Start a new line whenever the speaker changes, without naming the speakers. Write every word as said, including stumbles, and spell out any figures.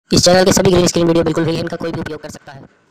इस चैनल के सभी ग्रीन स्क्रीन वीडियो बिल्कुल फ्री है, इनका कोई भी उपयोग कर सकता है।